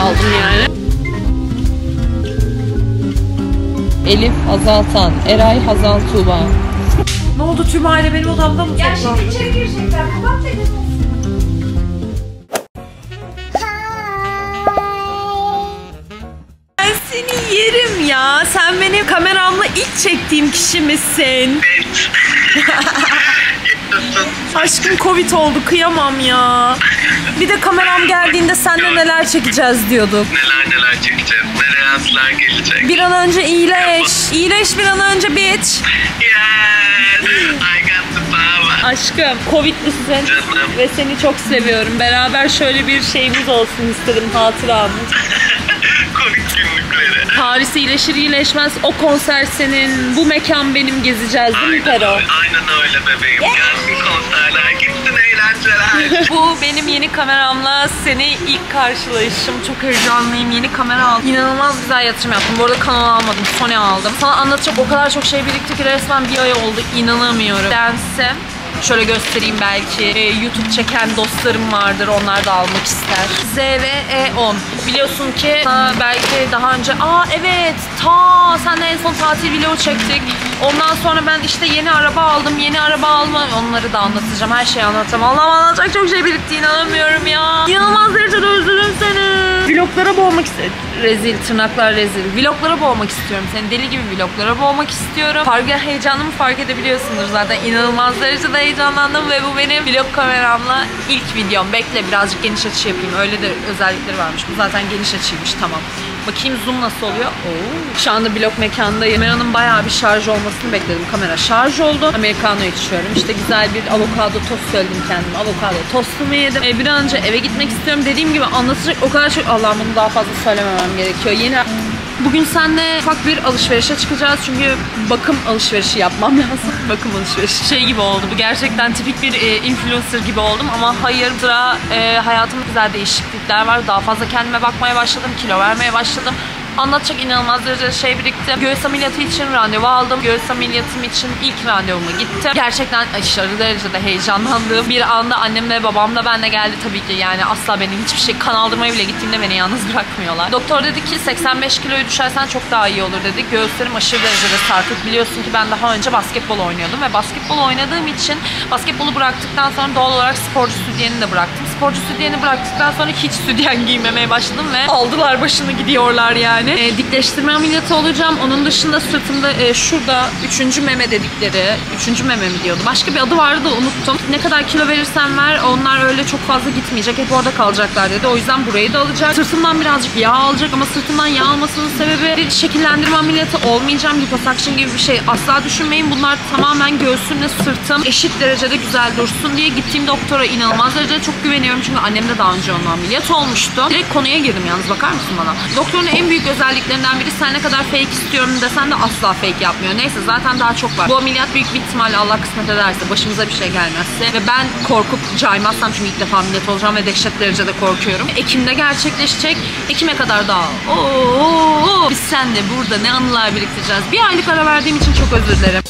aldım yani. Elif Hazaltan, Eray Hazal Tuğba. Ne oldu, tüm aile benim odamda mı? Ya şimdi içeri girecekler. Kapat telefonu. Ben seni yerim ya. Sen benim kameramla ilk çektiğim kişi misin? Aşkım Covid oldu, kıyamam ya. Bir de kameram geldiğinde seninle neler çekeceğiz diyorduk. Neler çekeceğiz, nereye aslar gelecek. Bir an önce iyileş. İyileş bir an önce bitch. Yes, I got the power. Aşkım Covid'lisin Canım. ve seni çok seviyorum. Beraber şöyle bir şeyimiz olsun istedim, hatıramız. Covid günlükleri. Paris iyileşir iyileşmez o konser senin, bu mekan benim, gezeceğiz değil mi Pero? Aynen öyle bebeğim. Gelsin konserler, gitsin eğlenceler. Bu benim yeni kameramla seni ilk karşılaşışım. Çok heyecanlıyım. Yeni kamera aldım. İnanılmaz güzel yatırım yaptım. Bu arada kanal almadım. Sony aldım. Sana anlatacak o kadar çok şey birikti ki resmen bir ay oldu. İnanamıyorum. Dense şöyle göstereyim belki. YouTube çeken dostlarım vardır. Onlar da almak ister. ZV-E10. Biliyorsun ki belki daha önce evet seninle en son tatil vlogu çektik. Ondan sonra ben işte yeni araba aldım. Yeni araba alma. Onları da anlatacağım. Her şeyi anlatacağım. Allah'ım anlatacak çok şey birikti. İnanamıyorum ya. İnanılmaz derecede özledim seni. Vloglara boğmak istiyorum. Rezil, tırnaklar rezil. Vloglara boğmak istiyorum seni. Deli gibi vloglara boğmak istiyorum. Heyecanımı fark edebiliyorsundur zaten. İnanılmaz derecede heyecanlandım ve bu benim vlog kameramla ilk videom. Bekle birazcık geniş açı yapayım. Öyle de özellikleri varmış. Bu zaten geniş açıymış, tamam. Bakayım zoom nasıl oluyor? Oo. Şu anda vlog mekandayım. Kameranın bayağı bir şarj olmasını bekledim. Kamera şarj oldu. Americano içiyorum. İşte güzel bir avokado tost söyledim kendime. Avokado tostumu yedim. Bir an önce eve gitmek istiyorum. Dediğim gibi anlatacak o kadar çok... Allah'ım bunu daha fazla söylememem gerekiyor. Bugün seninle ufak bir alışverişe çıkacağız çünkü bakım alışverişi yapmam lazım. Bakım alışverişi. Şey gibi oldu bu, gerçekten tipik bir influencer gibi oldum ama hayır, hayatımda güzel değişiklikler var. Daha fazla kendime bakmaya başladım, kilo vermeye başladım. Anlatacak inanılmaz derecede şey birikti. Göğüs ameliyatı için randevu aldım. Göğüs ameliyatım için ilk randevuma gittim. Gerçekten aşırı derecede heyecanlandığım bir anda annemle babam da benimle geldi tabii ki. Yani asla beni hiçbir şey, kan aldırmaya bile gittiğimde beni yalnız bırakmıyorlar. Doktor dedi ki 85 kiloyu düşersen çok daha iyi olur dedi. Göğüslerim aşırı derecede sarkık. Biliyorsun ki ben daha önce basketbol oynuyordum ve basketbol oynadığım için basketbolu bıraktıktan sonra doğal olarak sporcu sütyeni de bıraktım. Sporcu sütyeni bıraktıktan sonra hiç sütyen giymemeye başladım ve aldılar başını gidiyorlar yani. Dikleştirme ameliyatı olacağım. Onun dışında sırtımda şurada 3. meme dedikleri, 3. meme mi diyordu? Başka bir adı vardı da unuttum. Ne kadar kilo verirsen ver onlar öyle çok fazla gitmeyecek. Hep orada kalacaklar dedi. O yüzden burayı da alacak. Sırtımdan birazcık yağ alacak ama sırtımdan yağ almasının sebebi bir şekillendirme ameliyatı olmayacağım. Liposuction gibi bir şey asla düşünmeyin. Bunlar tamamen göğsümle sırtım eşit derecede güzel dursun diye gittiğim doktora inanılmaz derecede çok güveniyorum. Çünkü annem de daha önce onun ameliyat olmuştu. Direkt konuya girdim yalnız, bakar mısın bana? Doktorun en büyük özelliklerinden biri sen ne kadar fake istiyorum desen de asla fake yapmıyor. Neyse zaten daha çok var. Bu ameliyat büyük bir ihtimalle Allah kısmet ederse, başımıza bir şey gelmezse ve ben korkup caymazsam, çünkü ilk defa ameliyat olacağım ve dehşet derecede korkuyorum. Ekim'de gerçekleşecek. Ekim'e kadar daha. Biz seninle burada ne anılar biriktireceğiz. Bir aylık ara verdiğim için çok özür dilerim.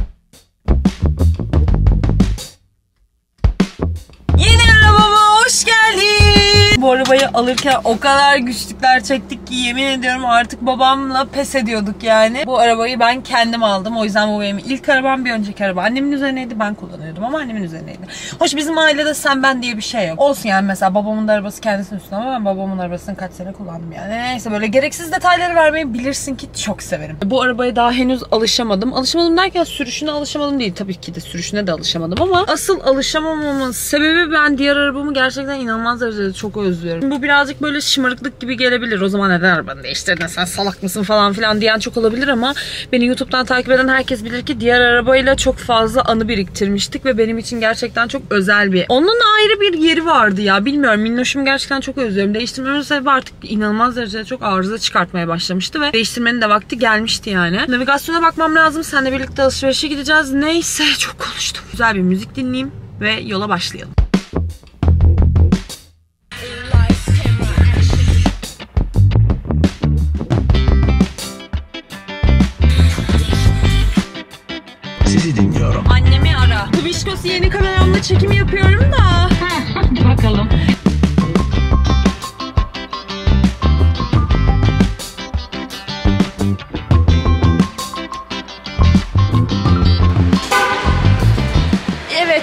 Yeni arabama hoş geldin. Bu arabayı alırken o kadar güçlükler çektik ki yemin ediyorum artık babamla pes ediyorduk yani. Bu arabayı ben kendim aldım. O yüzden bu benim ilk arabam. Bir önceki araba annemin üzerineydi. Ben kullanıyordum ama annemin üzerineydi. Hoş bizim ailede sen ben diye bir şey yok. Olsun yani, mesela babamın da arabası kendisinin üstüne ama ben babamın arabasını kaç sene kullandım yani. Neyse, böyle gereksiz detayları vermeyi bilirsin ki çok severim. Bu arabaya daha henüz alışamadım. Alışamadım derken sürüşüne alışamadım değil. Tabii ki de sürüşüne de alışamadım ama asıl alışamamamın sebebi ben diğer arabamı gerçekten inanılmaz derecede çok özlüyorum. Bu birazcık böyle şımarıklık gibi gelebilir. O zaman neden arabanı değiştirdin, sen salak mısın falan filan diyen çok olabilir ama beni YouTube'dan takip eden herkes bilir ki diğer arabayla çok fazla anı biriktirmiştik ve benim için gerçekten çok özel bir. Onun ayrı bir yeri vardı ya. Bilmiyorum, minnoşumu gerçekten çok özlüyorum. Değiştirmemin sebebi artık inanılmaz derecede çok arıza çıkartmaya başlamıştı ve değiştirmenin de vakti gelmişti yani. Navigasyona bakmam lazım. Seninle birlikte alışverişe gideceğiz. Neyse, çok konuştum. Güzel bir müzik dinleyeyim ve yola başlayalım. Sizi dinliyorum. Annemi ara. Tubişkosu yeni kameramla çekim yapıyorum da. Hadi bakalım.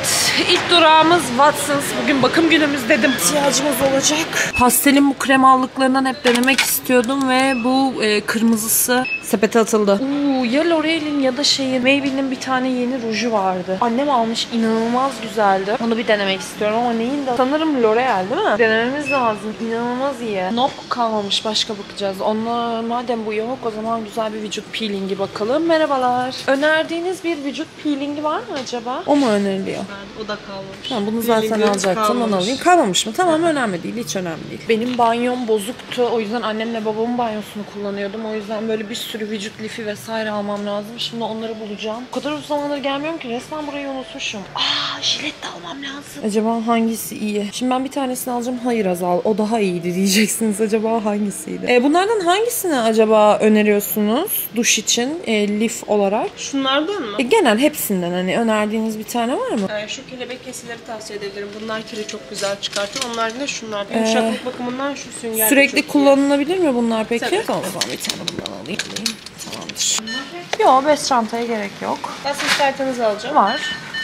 Evet, ilk durağımız Watsons. Bugün bakım günümüz dedim. İhtiyacımız olacak. Pastelin bu krem allıklarından hep denemek istiyordum ve bu kırmızısı sepete atıldı. Ya L'Oreal'in ya da Maybelline'in bir tane yeni ruju vardı. Annem almış, inanılmaz güzeldi. Onu bir denemek istiyorum ama neyin de? Sanırım L'Oreal değil mi? Denememiz lazım. İnanılmaz iyi. Nope kalmamış, başka bakacağız. Onunla madem bu yok o zaman güzel bir vücut peelingi bakalım. Merhabalar. Önerdiğiniz bir vücut peelingi var mı acaba? O mu öneriliyor? O da kalmamış. Tamam, bunu zaten alacaktım. Onu alayım. Kalmamış mı? Tamam, önemli değil. Hiç önemli değil. Benim banyom bozuktu. O yüzden annemle babamın banyosunu kullanıyordum. O yüzden böyle bir sürü vücut lifi vesaire almam lazım. Şimdi onları bulacağım. O kadar uzun zamandır gelmiyorum ki resmen burayı unutmuşum. Jilet de almam lazım. Acaba hangisi iyi? Şimdi ben bir tanesini alacağım. Hayır Azal. O daha iyiydi diyeceksiniz. Acaba hangisiydi? Bunlardan hangisini acaba öneriyorsunuz? Duş için lif olarak. Şunlardan mı? Genel hepsinden hani önerdiğiniz bir tane var mı? Şu kelebek keseleri tavsiye edebilirim. Bunlar kiri çok güzel çıkartıyor. Onlar da şunlar. Yumuşaklık bakımından şu sünger. Sürekli kullanılabilir mi bunlar peki? Tabii. Tamam, o zaman bir tane bundan alayım. Tamamdır. Yok, bez çantaya gerek yok. Ben siz kartınızı alacağım. Var.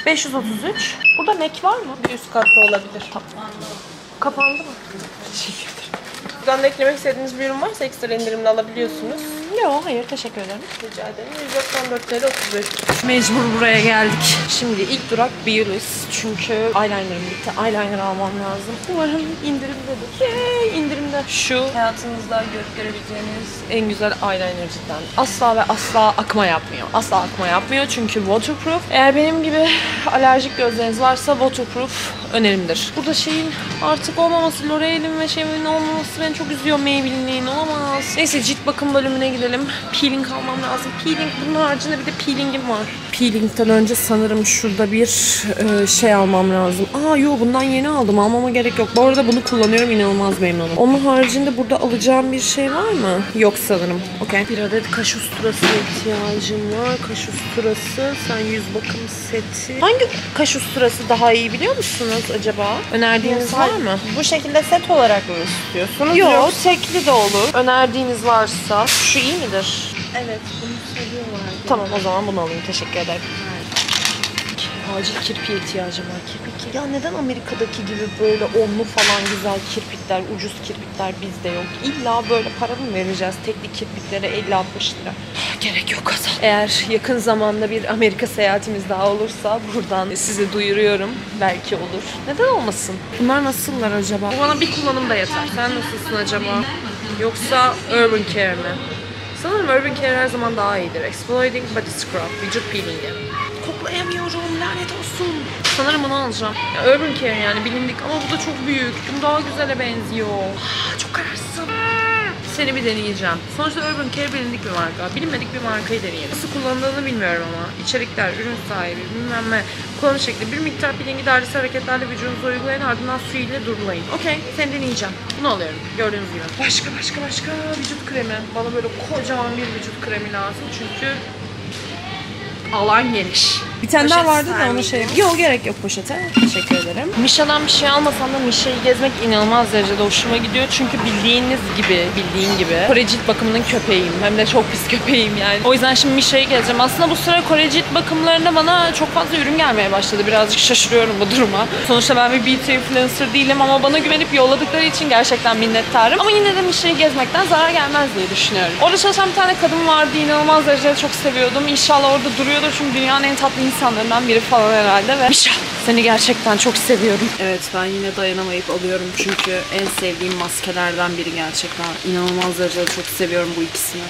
533. Burada Mac var mı? Bir üst katta olabilir. Kapandı mı? Buradan da eklemek istediğiniz bir ürün varsa ekstra indirimle alabiliyorsunuz. Yok, hayır, teşekkür ederim. Rica ederim. 194 TL 35. Mecbur buraya geldik. Şimdi ilk durak Beaulis. Çünkü eyeliner'ım bitti. Eyeliner almam lazım. Umarım indirimdedir. Yay, indirimde. Şu hayatınızda görebileceğiniz en güzel eyeliner cidden. Asla ve asla akma yapmıyor. Asla akma yapmıyor çünkü waterproof. Eğer benim gibi alerjik gözleriniz varsa waterproof önerimdir. Burada artık olmaması, L'Oreal'in ve olmaması beni çok üzüyor. Maybelline'in olamaz. Neyse, cilt bakım bölümüne gidelim. Peeling almam lazım. Peeling, bunun haricinde bir de peelingim var. Peelingden önce sanırım şurada bir almam lazım. Bundan yeni aldım. Almama gerek yok. Bu arada bunu kullanıyorum. İnanılmaz memnunum. Onun haricinde burada alacağım bir şey var mı? Yok sanırım. Okey. Bir adet kaş usturasına ihtiyacım var. Kaş usturası. Sen yüz bakım seti. Hangi kaş usturası daha iyi biliyor musunuz acaba? Önerdiğiniz var mı? Bu şekilde set olarak mı istiyorsunuz? Yok, tekli de olur. Önerdiğiniz varsa. Şu iyi midir? Evet, bunu seviyorlar. Tamam, o zaman bunu alayım. Teşekkür ederim. Acil kirpiğe ihtiyacım var. Kirpik. Ya neden Amerika'daki gibi böyle onlu falan güzel kirpikler, ucuz kirpikler bizde yok? İlla böyle para mı vereceğiz tekli kirpiklere 50-60 lira? Gerek yok Azal. Eğer yakın zamanda bir Amerika seyahatimiz daha olursa buradan size duyuruyorum. Belki olur. Neden olmasın? Bunlar nasıllar acaba? Bu bana bir kullanım da yeter. Sen nasılsın acaba? Yoksa Urban Care mi? Sanırım Urban Care her zaman daha iyidir. Exfoliating Body Scrub, vücut peelingi. Koklayamıyorum, lanet olsun. Sanırım bunu alacağım. Urban Care yani bilindik ama bu da çok büyük. Bu daha güzele benziyor. Çok kararsın. Seni bir deneyeceğim. Sonuçta Urban Care bilindik bir marka. Bilinmedik bir markayı deneyelim. Nasıl kullanıldığını bilmiyorum ama. İçerikler, ürün sahibi, bilmem ne. Kullanım şekli. Bir miktar peelingi dairesel hareketlerle vücudunuza uygulayın. Ardından su ile durulayın. Okey, seni deneyeceğim. Bunu alıyorum. Gördüğünüz gibi. Başka vücut kremi. Bana böyle kocaman bir vücut kremi lazım. Çünkü alan geniş. Bir tane daha vardı da onu Yok, gerek yok poşete. Teşekkür ederim. Misha'dan bir şey almasam da Misha'yı gezmek inanılmaz derecede hoşuma gidiyor. Çünkü bildiğin gibi Kore cilt bakımının köpeğiyim. Hem de çok pis köpeğiyim yani. O yüzden şimdi Misha'yı gezeceğim. Aslında bu sıra Kore cilt bakımlarında bana çok fazla ürün gelmeye başladı. Birazcık şaşırıyorum bu duruma. Sonuçta ben bir beauty influencer değilim ama bana güvenip yolladıkları için gerçekten minnettarım. Ama yine de Misha'yı gezmekten zarar gelmez diye düşünüyorum. Orada çalışan bir tane kadın vardı. İnanılmaz derecede çok seviyordum. İnşallah orada duruyordur çünkü dünyanın en tatlı insanlarından biri falan herhalde ve Misha, seni gerçekten çok seviyorum. Evet, ben yine dayanamayıp alıyorum çünkü en sevdiğim maskelerden biri gerçekten. İnanılmaz derecede çok seviyorum bu ikisini.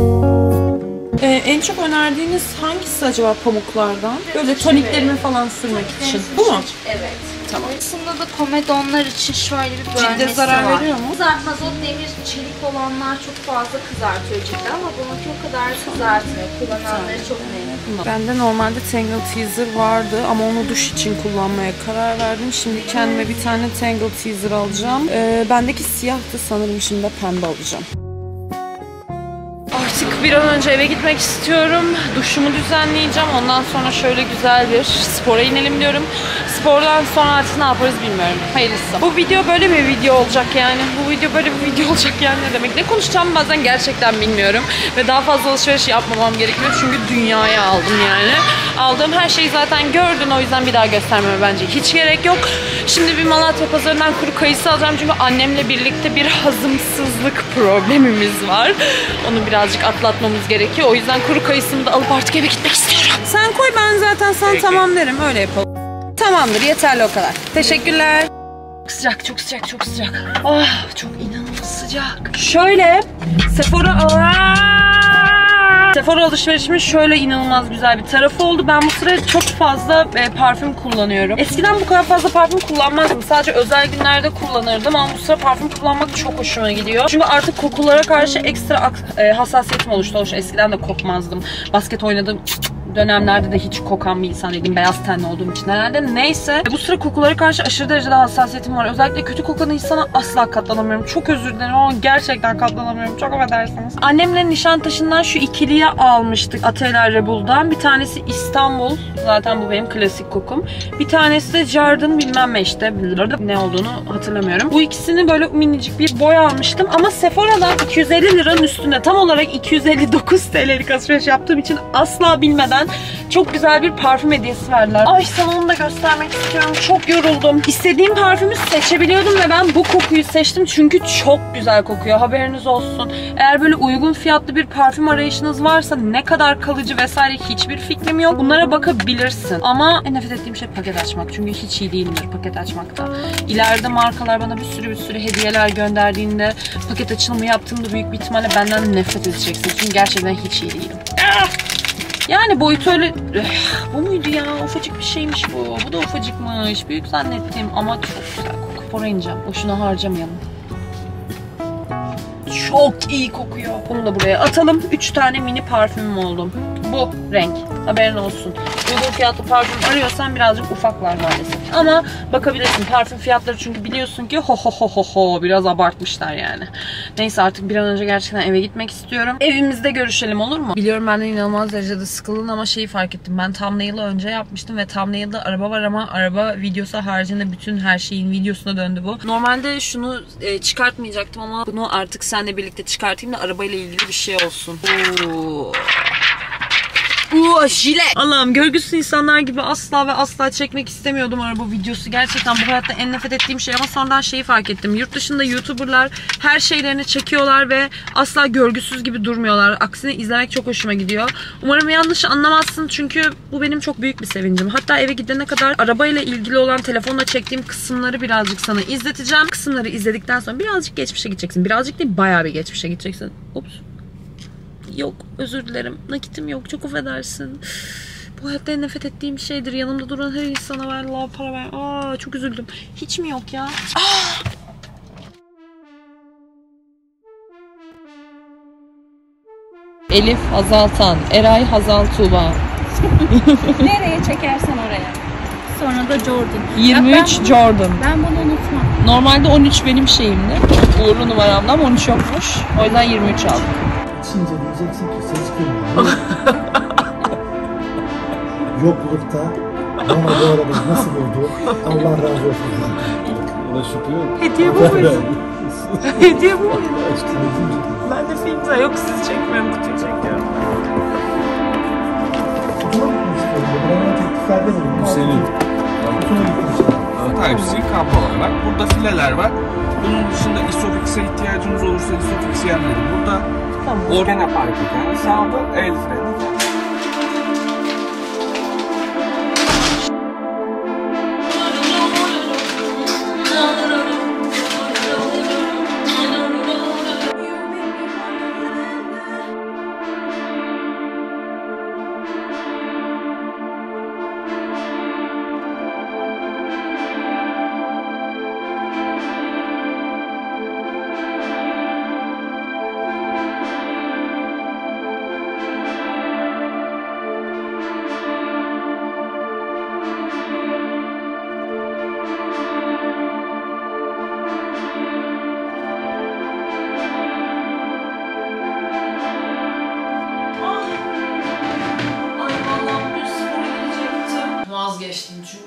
En çok önerdiğiniz hangisi acaba pamuklardan? Böyle toniklerimi falan sürmek için. Bu mu? Evet. Tamam. Aslında da komedonlar için şöyle bir bölmesi Cilde zarar var. veriyor mu? Kızartmaz, o demir, çelik olanlar çok fazla kızartıyor cildi ama bununki o kadar kızartmıyor. Kullananları çok memnun. Bende normalde Tangle Teezer vardı ama onu duş için kullanmaya karar verdim. Şimdi kendime bir tane Tangle Teezer alacağım. Bendeki siyahtı, sanırım şimdi pembe alacağım. Artık bir an önce eve gitmek istiyorum. Duşumu düzenleyeceğim. Ondan sonra şöyle güzel bir spora inelim diyorum. Spordan sonra artık ne yaparız bilmiyorum. Hayırlısı. Bu video böyle bir video olacak yani. Bu video böyle bir video olacak yani ne demek. Ne konuşacağım bazen gerçekten bilmiyorum. Ve daha fazla alışveriş yapmamam gerekiyor. Çünkü dünyaya aldım yani. Aldığım her şeyi zaten gördün. O yüzden bir daha göstermeme bence hiç gerek yok. Şimdi bir Malatya pazarından kuru kayısı alacağım. Çünkü annemle birlikte bir hazımsızlık problemimiz var. Onu birazcık atlatmamız gerekiyor. O yüzden kuru kayısımı da alıp artık eve gitmek istiyorum. Sen koy, ben zaten sana tamam derim. Öyle yapalım. Tamamdır, yeterli o kadar. Teşekkürler. Çok sıcak, çok sıcak, çok sıcak. Ah, çok inanılmaz sıcak. Şöyle Sephora alışverişimin şöyle inanılmaz güzel bir tarafı oldu. Ben bu sıra çok fazla parfüm kullanıyorum. Eskiden bu kadar fazla parfüm kullanmazdım. Sadece özel günlerde kullanırdım ama bu sıra parfüm kullanmak çok hoşuma gidiyor. Çünkü artık kokulara karşı ekstra hassasiyetim oluştu. Eskiden de kokmazdım. Basket oynadığım dönemlerde de hiç kokan bir insan değilim. Beyaz tenli olduğum için herhalde. Neyse. Bu sıra kokulara karşı aşırı derecede hassasiyetim var. Özellikle kötü kokan insana asla katlanamıyorum. Çok özür dilerim ama gerçekten katlanamıyorum. Çok affedersiniz. Annemle Nişantaşı'ndan şu ikiliye almıştık. Atelier Rebel'dan. Bir tanesi İstanbul. Zaten bu benim klasik kokum. Bir tanesi de Jardin bilmem ne işte. Ne olduğunu hatırlamıyorum. Bu ikisini böyle minicik bir boy almıştım. Ama Sephora'dan 250 liranın üstünde. Tam olarak 259 TL'lik alışveriş yaptığım için asla bilmeden çok güzel bir parfüm hediyesi verdiler. Ay, sana onu da göstermek istiyorum. Çok yoruldum. İstediğim parfümü seçebiliyordum ve ben bu kokuyu seçtim çünkü çok güzel kokuyor. Haberiniz olsun. Eğer böyle uygun fiyatlı bir parfüm arayışınız varsa ne kadar kalıcı vesaire hiçbir fikrim yok. Bunlara bakabilirsin. Ama en nefret ettiğim şey paket açmak. Çünkü hiç iyi değilimdir paket açmakta. İleride markalar bana bir sürü hediyeler gönderdiğinde paket açılımı yaptığımda büyük bir ihtimalle benden nefret edeceksin. Çünkü gerçekten hiç iyi değilim. Yani boyutu öyle... Bu muydu ya? Ufacık bir şeymiş bu. Bu da ufacıkmış. Büyük zannettim ama çok güzel kokuyor. Para ineceğim. Boşuna harcamayalım. Çok iyi kokuyor. Bunu da buraya atalım. 3 tane mini parfümüm oldu. Bu renk. Haberin olsun. Uygun fiyatlı parfüm arıyorsan birazcık ufaklar maalesef. Ama bakabilirsin parfüm fiyatları çünkü biliyorsun ki biraz abartmışlar yani. Neyse artık bir an önce gerçekten eve gitmek istiyorum. Evimizde görüşelim, olur mu? Biliyorum benden inanılmaz derecede sıkıldın ama şeyi fark ettim. Ben thumbnail'ı önce yapmıştım ve thumbnail'da araba var ama araba videosu haricinde bütün her şeyin videosuna döndü bu. Normalde şunu çıkartmayacaktım ama bunu artık seninle birlikte çıkartayım da arabayla ilgili bir şey olsun. Jilet. Allah'ım, görgüsüz insanlar gibi asla ve asla çekmek istemiyordum araba videosu. Gerçekten bu hayatta en nefret ettiğim şey ama sonradan şeyi fark ettim. Yurt dışında YouTuber'lar her şeylerini çekiyorlar ve asla görgüsüz gibi durmuyorlar. Aksine izlemek çok hoşuma gidiyor. Umarım yanlış anlamazsın çünkü bu benim çok büyük bir sevincim. Hatta eve gidene kadar arabayla ilgili olan telefonla çektiğim kısımları birazcık sana izleteceğim. Kısımları izledikten sonra birazcık geçmişe gideceksin. Birazcık değil, bayağı bir geçmişe gideceksin. Ups. Yok, özür dilerim. Nakitim yok. Çok affedersin. Bu hayatta en nefret ettiğim şeydir. Yanımda duran her insana ver para ver. Aa, çok üzüldüm. Hiç mi yok ya? Elif Hazaltan, Eray Hazal Tuğba. Nereye çekersen oraya. Sonra da Jordan. 23 Jordan. Ben bunu unutmam. Normalde 13 benim şeyimdi. Uğurlu numaramda ama 13 yokmuş. O yüzden 23 aldım. Çince diyeceksin ki ses gelmiyor. Yoklukta bana bu araba nasıl oldu? Allah razı olsun. Ona şükür. Hediye bu muydu? Hediye bu muydu? Ben de filmde yok, sizi çekmiyorum, kutuyu çekiyorum. Kutuma gitmek istiyorum. Buranın tekliflerde bulundum. Bu senin. Kutuma gitmiştim. Type-C kablo var. Burada fileler var. Bunun dışında ISOFIX'e ihtiyacınız olursa ISOFIX yerleri burada. Tamam. Organa park eden sağda el freni.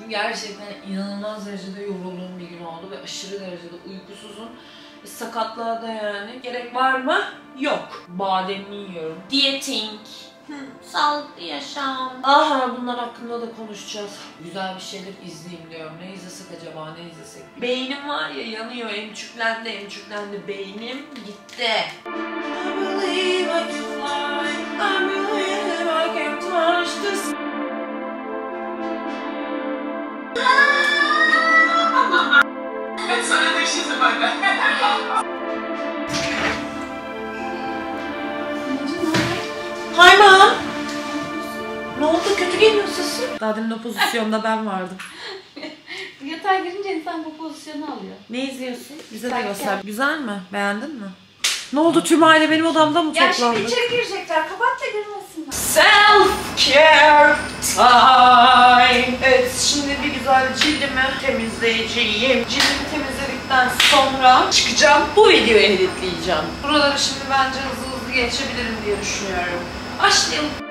gerçekten inanılmaz derecede yorulduğum bir gün oldu ve aşırı derecede uykusuzum. Sakatlığa da yani. Gerek var mı? Yok. Bademli yiyorum. Dieting. Sağlıklı yaşam. Aha, bunlar hakkında da konuşacağız. Güzel bir şeyler izleyeyim diyorum. Ne izlesek acaba, ne izlesek? Beynim var ya, yanıyor. Emçüklendi. Beynim gitti. I believe I can fly. I believe I can touch this. Sana düşürdüm anne. Hi mom. Ne oldu? Kötü geliyor sesin. Daha demin o pozisyonda ben vardım. Yatağa girince insan bu pozisyonu alıyor. Ne izliyorsun? Bize de göster. Güzel mi? Beğendin mi? Ne oldu? Tüm aile benim odamda mı Ya toplandı? şimdi içeri girecekler. Kapat da girmesinler. Self-care time. Evet, şimdi bir güzel cildimi temizleyeceğim. Cildimi temizledikten sonra çıkacağım. Bu videoyu editleyeceğim. Buraları şimdi bence hızlı geçebilirim diye düşünüyorum. Başlayalım.